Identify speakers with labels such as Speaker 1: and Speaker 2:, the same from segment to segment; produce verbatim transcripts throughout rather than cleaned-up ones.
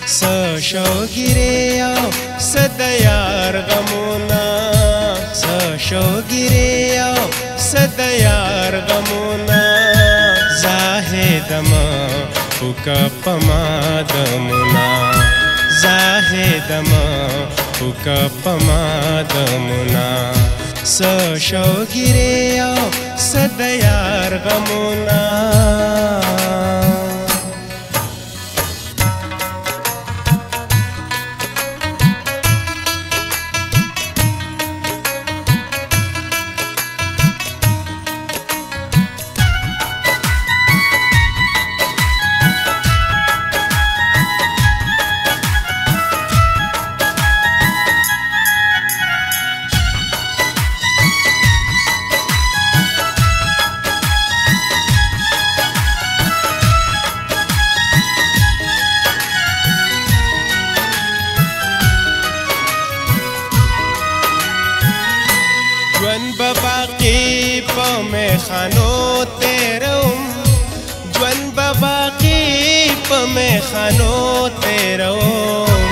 Speaker 1: س شوګری او صدیار غمونا س شوګری او صدیار غمونا زاهدم وک پمادمنا زاهدم وک پمادمنا س شوګری او صدیار غمونا جوان بباقی پا میخانو تیروم جوان بباقی پا میخانو تیروم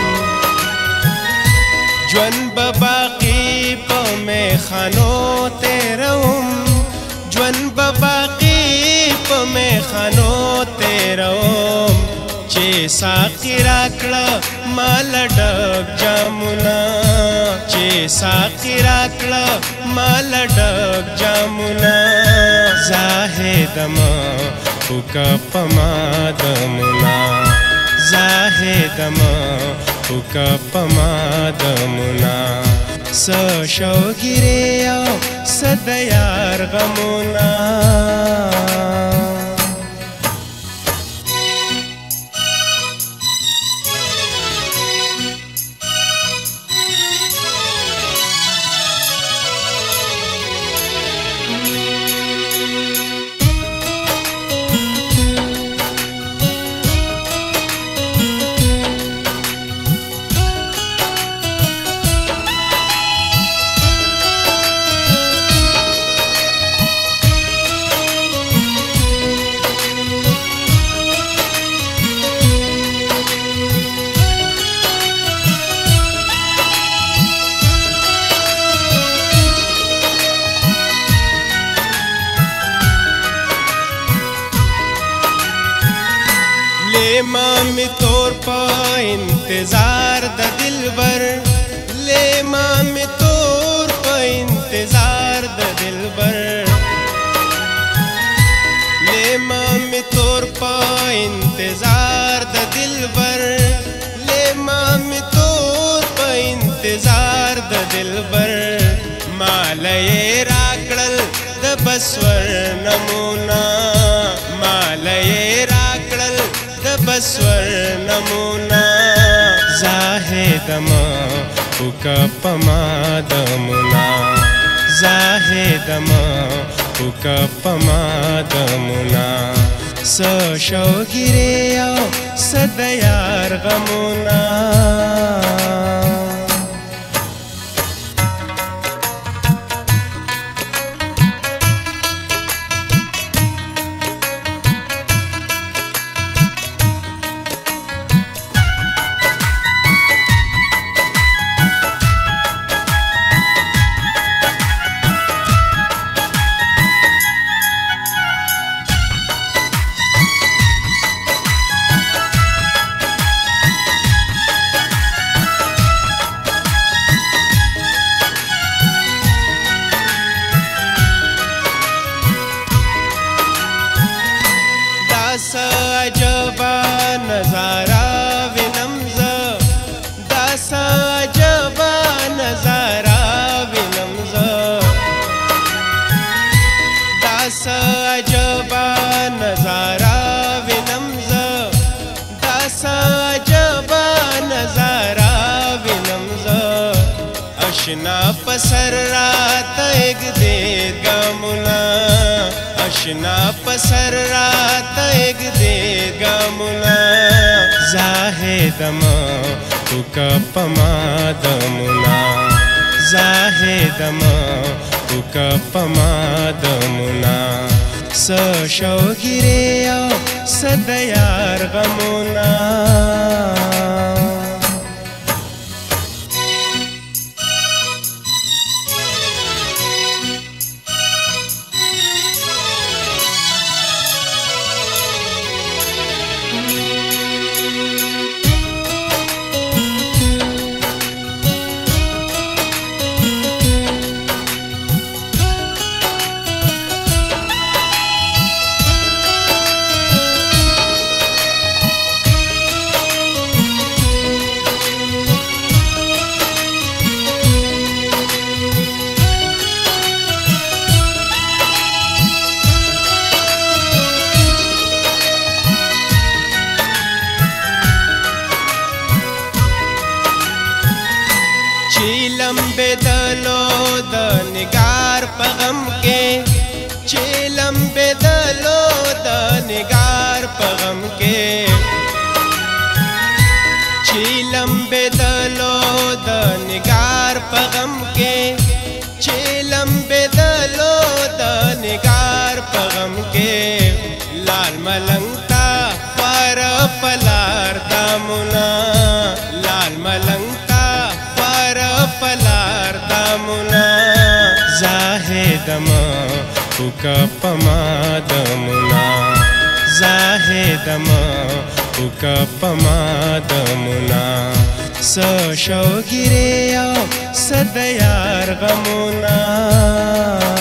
Speaker 1: جوان بباقی پا میخانو تیروم جوان بباقی پا میخانو تیروم چه ساقی راکڑا مال ڈک جامونا چه ساقی راکڑا مال ڈک جامونا زاہدم وک پمادمنا زاہدم وک پمادمنا س شوګری او صدیار غمونا लेमामी तोर पा इंतजार द दिलबर लेमामी तोर पा इंतजार द दिलबर लेमामी तोर पा इंतजार द दिलबर लेमामी तोर पा इंतजार द दिलबर मालये राकड़ल द बसवर नमूना मालये राकड़ल बसवर नमूना जाहेदम वक पमादमुना जाहेदम वक पमादमुना स शौगिरे औ सदयार गमुना अजबा नजारा विनम्ज दास अजबा नजारा विनम्ज दास अजबा नजारा विनम्ज दास अजबा नजारा विनम्ज अशना पसर रात एक देर गमुना अशना पसर रात एक देर गमुना जाहेदम वक पमादमुना जाहेदम वक पमादमुना स शौगिरे औ सदयार गमुना لمبې دلو د نگار په غم کې چې لمبې دلو د نگار په غم کې چې لمبې دلو د نگار په غم کې چې لمبې دلو د نگار په غم کې لال ملنګ تا پر پلار دامنا لال ملنګ تا پر پلار دامنا زاهدم وکا پما دمنا زاهدم وکا پما دمنا س شوګری او صد یار غمنا